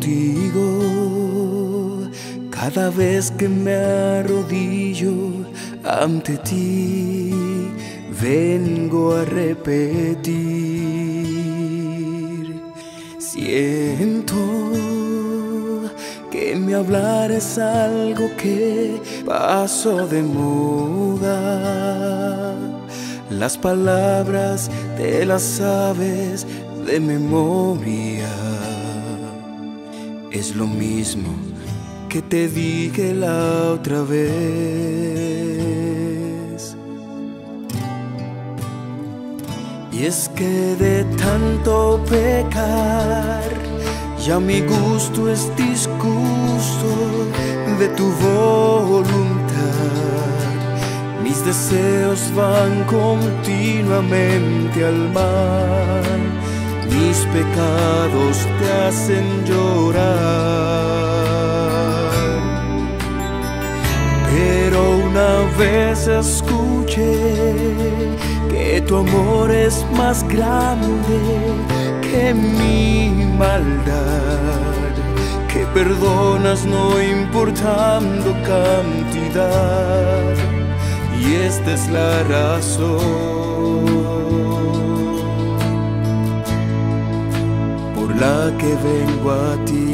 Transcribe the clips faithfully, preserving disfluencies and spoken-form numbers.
contigo. Cada vez que me arrodillo ante ti, vengo a repetir. Siento que mi hablar es algo que pasó de moda. Las palabras te las sabes de memoria. Es lo mismo que te dije la otra vez. Y es que de tanto pecar, ya mi gusto es disgusto de tu voluntad. Mis deseos van continuamente al mar. Mis pecados te hacen llorar. Pero una vez escuché que tu amor es más grande que mi maldad, que perdonas no importando cantidad. Y esta es la razón por la que vengo a ti.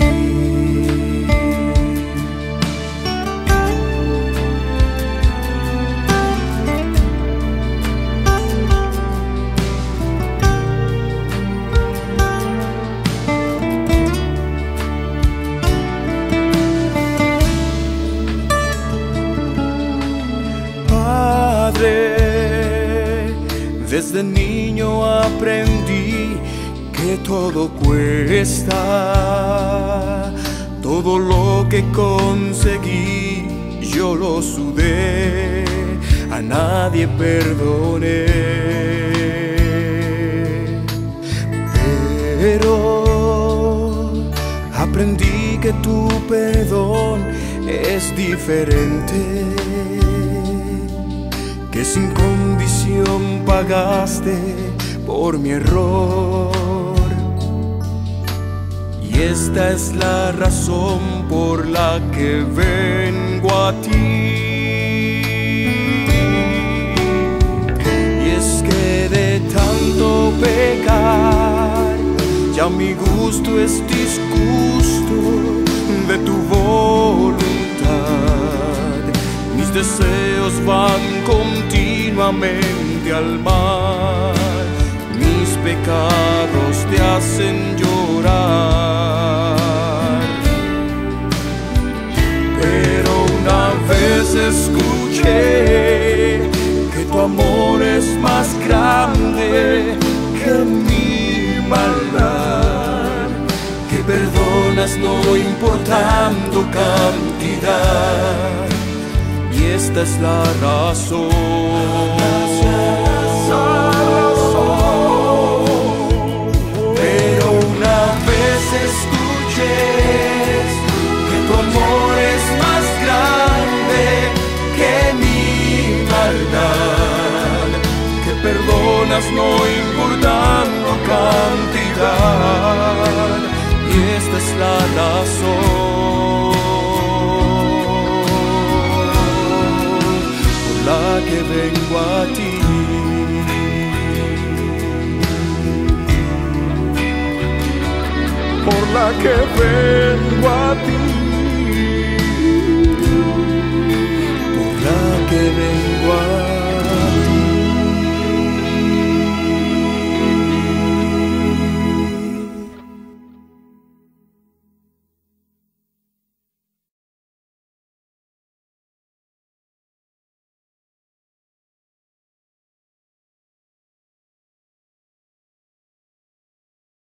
Desde niño aprendí que todo cuesta, todo lo que conseguí yo lo sudé, a nadie perdoné. Pero aprendí que tu perdón es diferente, que sin condición pagaste por mi error. Y esta es la razón por la que vengo a ti. Y es que de tanto pecar, ya mi gusto es disgusto de tu voluntad. Mis deseos van continuamente al mar. Mis pecados te hacen llorar. Pero una vez escuché que tu amor es más grande que mi maldad, que perdonas no importando cantidad. Y esta es la razón. Pero una vez escuches que tu amor es más grande que mi maldad, que perdonas no importando cantidad. Y esta es la razón que vengo a ti. Por la que vengo a ti.